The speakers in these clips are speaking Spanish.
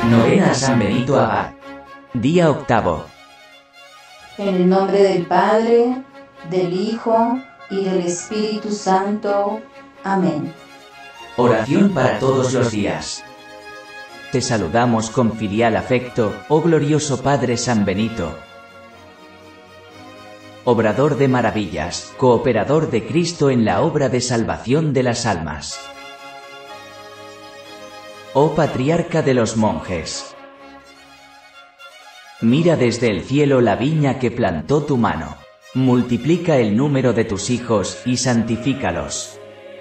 Novena a San Benito Abad. Día octavo. En el nombre del Padre, del Hijo y del Espíritu Santo. Amén. Oración para todos los días. Te saludamos con filial afecto, oh glorioso Padre San Benito. Obrador de maravillas, cooperador de Cristo en la obra de salvación de las almas. Oh Patriarca de los monjes. Mira desde el cielo la viña que plantó tu mano. Multiplica el número de tus hijos y santifícalos.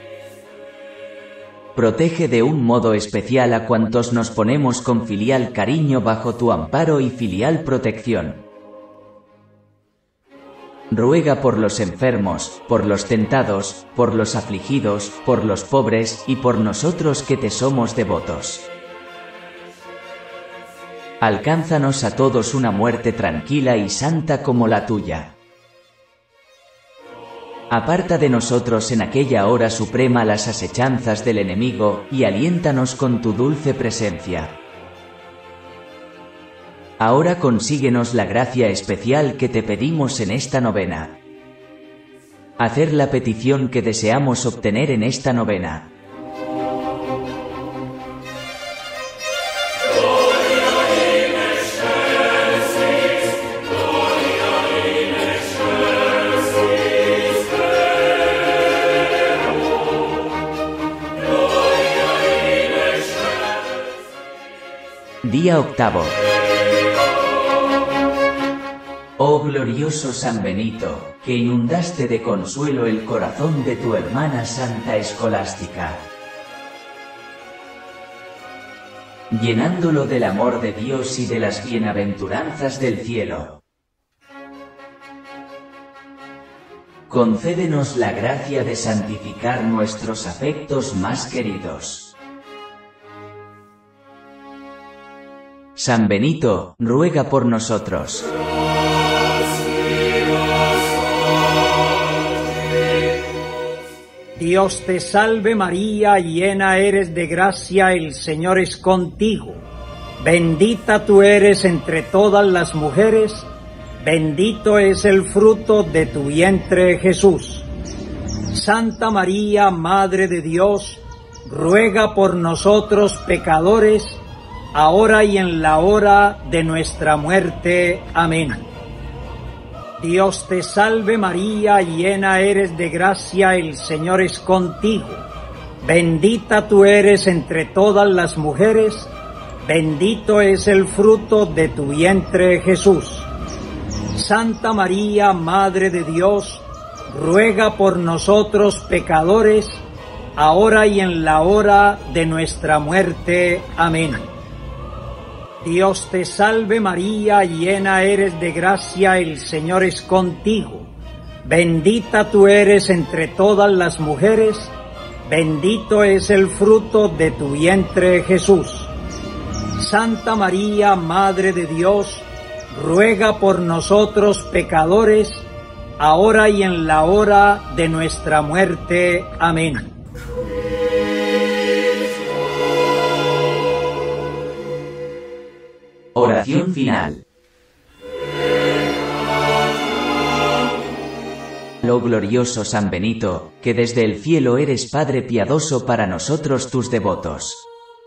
Protege de un modo especial a cuantos nos ponemos con filial cariño bajo tu amparo y filial protección. Ruega por los enfermos, por los tentados, por los afligidos, por los pobres y por nosotros que te somos devotos. Alcánzanos a todos una muerte tranquila y santa como la tuya. Aparta de nosotros en aquella hora suprema las asechanzas del enemigo, y aliéntanos con tu dulce presencia. Ahora consíguenos la gracia especial que te pedimos en esta novena. Hacer la petición que deseamos obtener en esta novena. Día octavo. Oh glorioso San Benito, que inundaste de consuelo el corazón de tu hermana Santa Escolástica, llenándolo del amor de Dios y de las bienaventuranzas del cielo. Concédenos la gracia de santificar nuestros afectos más queridos. San Benito, ruega por nosotros. Dios te salve María, llena eres de gracia, el Señor es contigo. Bendita tú eres entre todas las mujeres, bendito es el fruto de tu vientre Jesús. Santa María, Madre de Dios, ruega por nosotros pecadores, ahora y en la hora de nuestra muerte. Amén. Dios te salve María, llena eres de gracia, el Señor es contigo. Bendita tú eres entre todas las mujeres, bendito es el fruto de tu vientre Jesús. Santa María, Madre de Dios, ruega por nosotros pecadores, ahora y en la hora de nuestra muerte. Amén. Dios te salve María, llena eres de gracia, el Señor es contigo. Bendita tú eres entre todas las mujeres, bendito es el fruto de tu vientre Jesús. Santa María, Madre de Dios, ruega por nosotros pecadores, ahora y en la hora de nuestra muerte. Amén. Oración final. Oh glorioso San Benito, que desde el cielo eres Padre piadoso para nosotros tus devotos.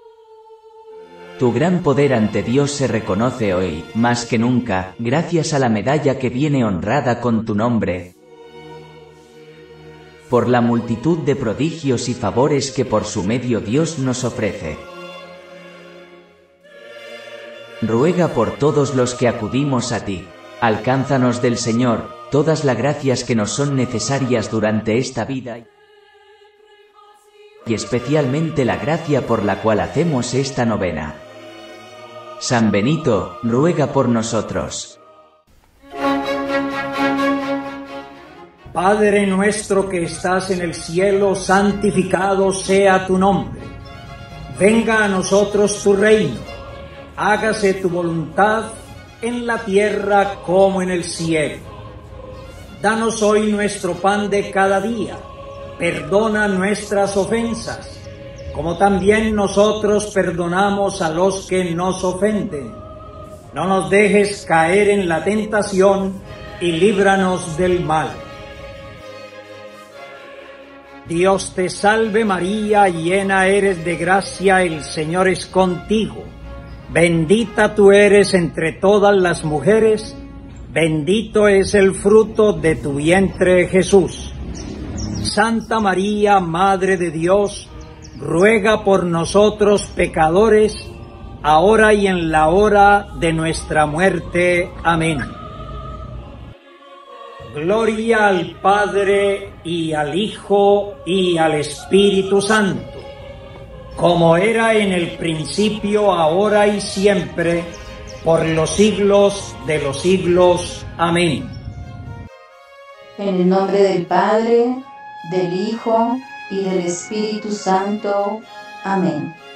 Tu gran poder ante Dios se reconoce hoy, más que nunca, gracias a la medalla que viene honrada con tu nombre, por la multitud de prodigios y favores que por su medio Dios nos ofrece. Ruega por todos los que acudimos a ti. Alcánzanos del Señor todas las gracias que nos son necesarias durante esta vida, y especialmente la gracia por la cual hacemos esta novena. San Benito, ruega por nosotros. Padre nuestro que estás en el cielo, santificado sea tu nombre. Venga a nosotros tu reino. Hágase tu voluntad en la tierra como en el cielo. Danos hoy nuestro pan de cada día. Perdona nuestras ofensas, como también nosotros perdonamos a los que nos ofenden. No nos dejes caer en la tentación y líbranos del mal. Dios te salve María, llena eres de gracia, el Señor es contigo. Bendita tú eres entre todas las mujeres, bendito es el fruto de tu vientre Jesús. Santa María, Madre de Dios, ruega por nosotros pecadores, ahora y en la hora de nuestra muerte. Amén. Gloria al Padre, y al Hijo, y al Espíritu Santo, como era en el principio, ahora y siempre, por los siglos de los siglos. Amén. En el nombre del Padre, del Hijo y del Espíritu Santo. Amén.